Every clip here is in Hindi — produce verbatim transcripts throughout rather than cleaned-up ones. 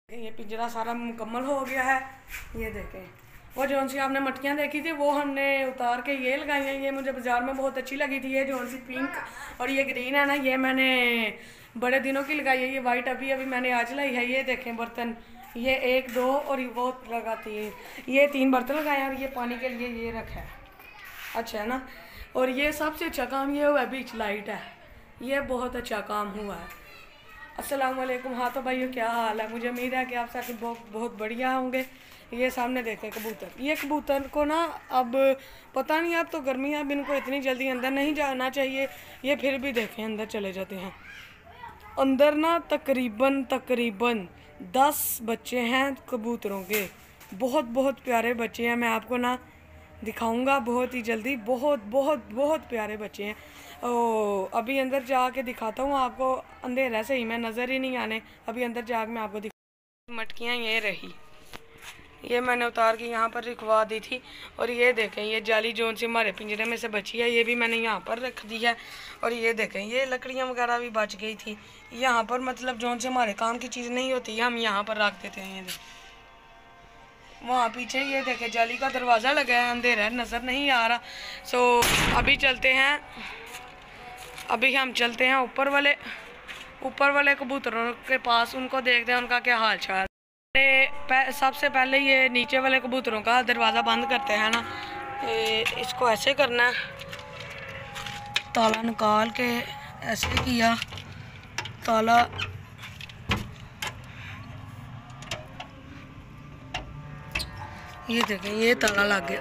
ये पिंजरा सारा मुकम्मल हो गया है। ये देखें, वो जौन सी आपने मटकियाँ देखी थी वो हमने उतार के ये लगाई हैं। ये मुझे बाज़ार में बहुत अच्छी लगी थी। ये जौन सी पिंक और ये ग्रीन है ना, ये मैंने बड़े दिनों की लगाई है। ये वाइट अभी अभी मैंने आज लाई है। ये देखें बर्तन, ये एक दो और वो लगाती है। ये तीन बर्तन लगाए हैं और ये पानी के लिए ये रखा है। अच्छा है ना। और ये सबसे अच्छा काम ये हुआ है, बीच लाइट है। ये बहुत अच्छा काम हुआ है। अस्सलाम वालेकुम। हाँ तो भाइयों, क्या हाल है? मुझे उम्मीद है कि आप सब बहुत बहुत बढ़िया होंगे। ये सामने देखें कबूतर। ये कबूतर को ना अब पता नहीं, अब तो गर्मी है, अब इनको इतनी जल्दी अंदर नहीं जाना चाहिए। ये फिर भी देखें अंदर चले जाते हैं। अंदर ना तकरीबन तकरीबन दस बच्चे हैं कबूतरों के। बहुत बहुत प्यारे बच्चे हैं। मैं आपको ना दिखाऊंगा बहुत ही जल्दी। बहुत बहुत बहुत प्यारे बच्चे हैं। ओ अभी अंदर जाके दिखाता हूँ आपको। अंधेरा से ही मैं नज़र ही नहीं आने। अभी अंदर जाके मैं आपको दिखा। मटकियाँ ये रही, ये मैंने उतार के यहाँ पर रखवा दी थी। और ये देखें, ये जाली जोन से हमारे पिंजरे में से बची है, ये भी मैंने यहाँ पर रख दी है। और ये देखें, ये लकड़ियाँ वगैरह भी बच गई थी यहाँ पर। मतलब जोन से हमारे काम की चीज़ नहीं होती है, हम यहाँ पर रख देते हैं। ये देखें वहाँ पीछे, ये देखें जाली का दरवाज़ा लगा है, अंधेरा है, नज़र नहीं आ रहा। सो अभी चलते हैं, अभी हम चलते हैं ऊपर वाले ऊपर वाले कबूतरों के पास। उनको देखते हैं उनका क्या हाल चाल। सबसे पहले ये नीचे वाले कबूतरों का दरवाज़ा बंद करते हैं ना। ए, इसको ऐसे करना है, ताला निकाल के ऐसे किया, ताला ये देखें, ये ताला लग गया।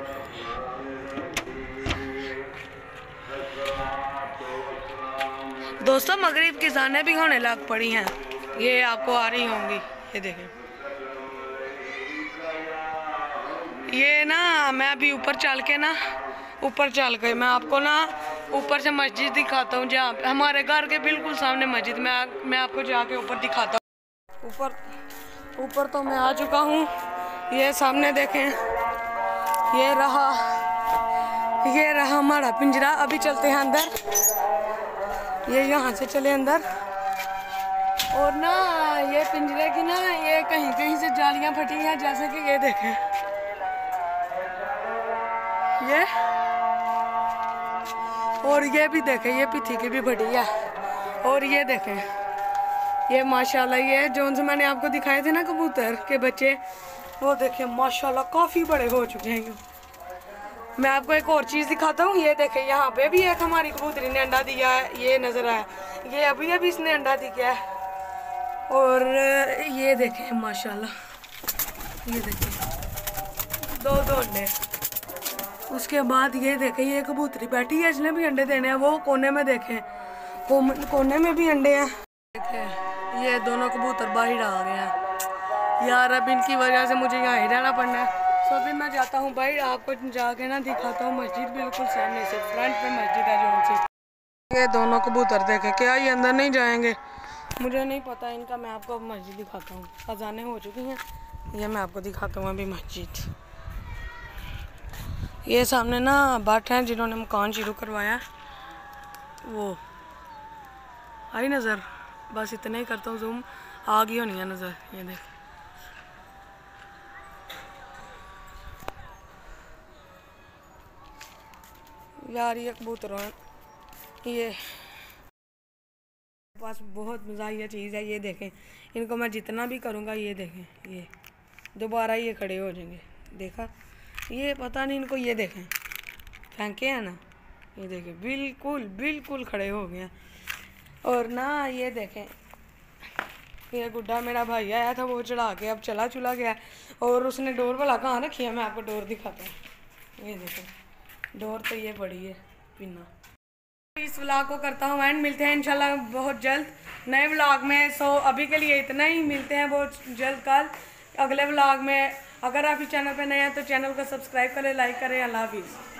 दोस्तों मगरिब की ज़ानें भी होने लग पड़ी हैं, ये आपको आ रही होंगी। ये देखें, ये ना मैं अभी ऊपर चल के ना ऊपर चल के मैं आपको ना ऊपर से मस्जिद दिखाता हूँ। जहाँ हमारे घर के बिल्कुल सामने मस्जिद, मैं मैं आपको जाके ऊपर दिखाता हूँ। ऊपर ऊपर तो मैं आ चुका हूँ। ये सामने देखें, ये रहा ये रहा हमारा पिंजरा। अभी चलते हैं अंदर। ये यहाँ से चले अंदर। और ना ये पिंजरे की ना ये कहीं कहीं से जालियाँ फटी हैं, जैसे कि ये देखें, ये और ये भी देखें, ये पीछे की भी फटी है। और ये देखें, ये माशाल्लाह, ये जोन से मैंने आपको दिखाए थे ना कबूतर के बच्चे, वो देखें माशाल्लाह काफ़ी बड़े हो चुके हैं। मैं आपको एक और चीज़ दिखाता हूँ। ये देखें, यहाँ पे भी एक हमारी कबूतरी ने अंडा दिया है, ये नज़र आया। ये अभी अभी इसने अंडा दिया है। और ये देखें माशाल्लाह, ये देखें दो दो अंडे। उसके बाद ये देखें, ये कबूतरी बैठी है, इसने भी अंडे देने हैं। वो कोने में देखें, कोने में भी अंडे हैं। देखें ये दोनों कबूतर बाहर आ गए हैं यार। अब इनकी वजह से मुझे यहाँ ही रहना पड़ना है। तो अभी मैं जाता हूँ बाहर, आपको जाके ना दिखाता हूँ मस्जिद बिल्कुल सामने से, फ्रंट पे मस्जिद है जो से। ये दोनों कबूतर देखें, क्या ये अंदर नहीं जाएंगे? मुझे नहीं पता इनका। मैं आपको मस्जिद दिखाता हूँ। अजानें हो चुकी हैं, ये मैं आपको दिखाता हूँ अभी मस्जिद। ये सामने ना बाट हैं जिन्होंने मकान शुरू करवाया, वो आई नज़र। बस इतना ही करता हूँ जूम, आ गई होनी है नज़र। ये देख, यार ये कबूतरों ये पास बहुत मज़ाहिया चीज़ है। ये देखें, इनको मैं जितना भी करूँगा, ये देखें, ये दोबारा ये खड़े हो जाएंगे। देखा, ये पता नहीं इनको। ये देखें फेंके हैं ना, ये देखें बिल्कुल बिल्कुल खड़े हो गए हैं। और ना ये देखें, ये गुड्डा मेरा भाई आया था, वो चढ़ा के अब चला चुला गया। और उसने डोर वाला कहाँ रखी है, मैं आपको डोर दिखाता हूँ। ये देखें डोर तो ये पड़ी है पिन्ना। इस व्लॉग को करता हूँ एंड, मिलते हैं इंशाल्लाह बहुत जल्द नए व्लॉग में। सो अभी के लिए इतना ही, मिलते हैं बहुत जल्द कल अगले व्लॉग में। अगर आप इस चैनल पे नए हैं तो चैनल को सब्सक्राइब करें, लाइक करें। अल्लाह हाफिज़।